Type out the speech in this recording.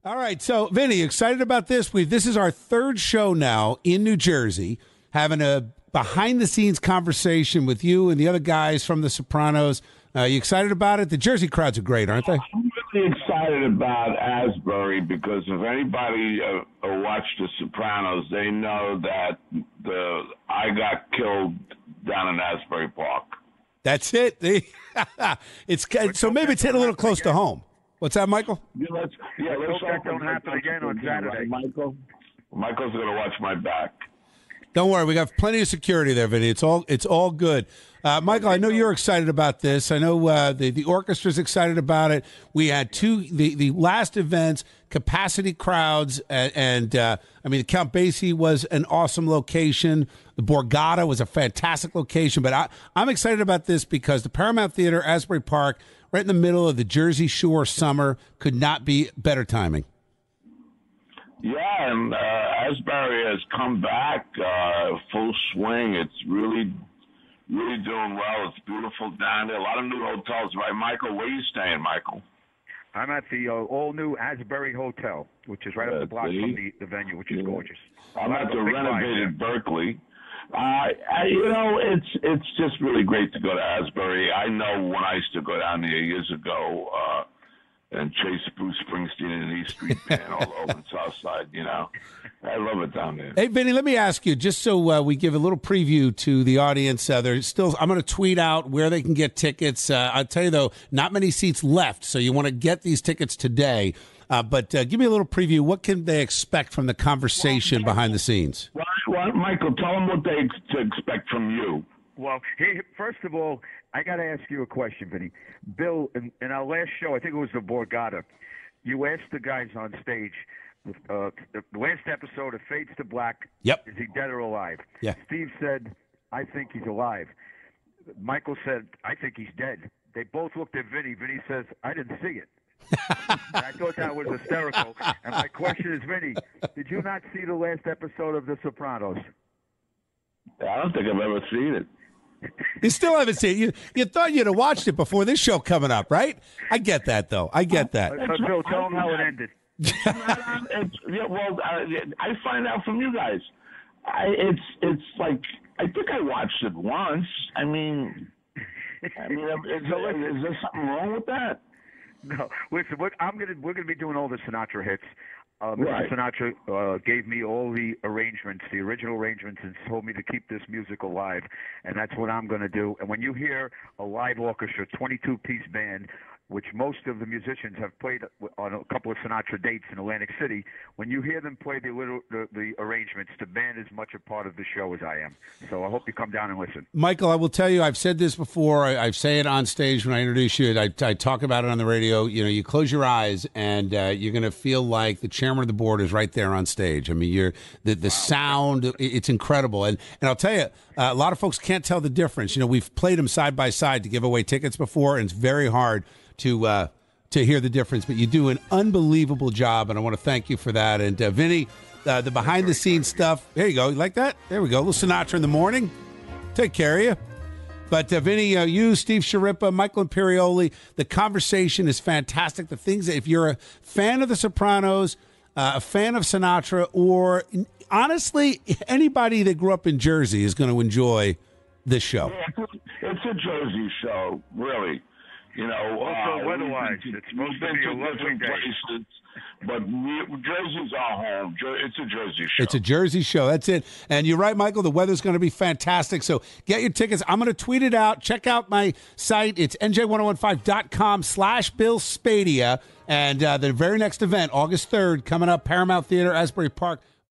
All right, so Vinny, excited about this? This is our third show now in New Jersey, having a behind-the-scenes conversation with you and the other guys from The Sopranos. You excited about it? The Jersey crowds are great, aren't they? I'm really excited about Asbury because if anybody watched The Sopranos, they know that I got killed down in Asbury Park. That's it. So maybe it's hitting a little close to home. What's that, Michael? Let's hope that don't happen again on Saturday. Right, Michael? Michael's going to watch my back. Don't worry, we got plenty of security there, Vinny. It's all good. Michael, I know you're excited about this. I know the orchestra's excited about it. We had the last events, capacity crowds, and the Count Basie was an awesome location. The Borgata was a fantastic location. But I'm excited about this because the Paramount Theater, Asbury Park, right in the middle of the Jersey Shore summer, could not be better timing. Yeah, and Asbury has come back full swing. It's really doing well. It's beautiful down there. A lot of new hotels, right, Michael? Where are you staying, Michael? I'm at the all-new Asbury Hotel, which is right up the block from the venue, which is gorgeous. I'm at the renovated Berkeley. It's just really great to go to Asbury. I know when I used to go down there years ago and chase Bruce Springsteen and the East Street Band all over the South Side, I love it down there. Hey, Vinny, let me ask you, just so we give a little preview to the audience, I'm going to tweet out where they can get tickets. I'll tell you, though, not many seats left, so you want to get these tickets today. But give me a little preview. What can they expect from the conversation behind the scenes? Well, Michael, tell them what they expect from you. Well, first of all, I got to ask you a question, Vinny. Bill, in our last show, I think it was the Borgata, you asked the guys on stage, the last episode of Fades to Black, Yep. Is he dead or alive? Yeah. Steve said, I think he's alive. Michael said, I think he's dead. They both looked at Vinny. Vinny says, I didn't see it. I thought that was hysterical. And my question is, Vinny, did you not see the last episode of The Sopranos? I don't think I've ever seen it. You still haven't seen it. You thought you'd have watched it before this show coming up, right? I get that, though. I get that. Bill, tell them how it ended. I find out from you guys. It's like I think I watched it once. I mean, is there something wrong with that? No, listen. We're gonna be doing all the Sinatra hits. Right. Mr. Sinatra gave me all the arrangements, the original arrangements, and told me to keep this music alive, and that's what I'm going to do. And when you hear a live orchestra, 22-piece band, which most of the musicians have played on a couple of Sinatra dates in Atlantic City, when you hear them play the arrangements, the band is much a part of the show as I am. So I hope you come down and listen. Michael, I will tell you, I've said this before. I say it on stage when I introduce you. I talk about it on the radio. You close your eyes and you're going to feel like the chairman of the board is right there on stage. I mean, the sound, it's incredible. And I'll tell you, a lot of folks can't tell the difference. We've played them side by side to give away tickets before, and it's very hard to hear the difference, but you do an unbelievable job, and I want to thank you for that. And Vinny, the behind-the-scenes stuff, there you go. You like that? There we go. A little Sinatra in the morning. Take care of you. But Vinny, you, Steve Sciarippa, Michael Imperioli, the conversation is fantastic. The things that if you're a fan of The Sopranos, a fan of Sinatra, or honestly, anybody that grew up in Jersey is going to enjoy this show. Yeah, it's a Jersey show, really. Also weather-wise, it's supposed to be a lovely day. Places, but Jersey's our home. It's a Jersey show. It's a Jersey show. That's it. And you're right, Michael. The weather's going to be fantastic. So get your tickets. I'm going to tweet it out. Check out my site. It's nj1015.com/Bill Spadea. And the very next event, August 3rd, coming up, Paramount Theater, Asbury Park.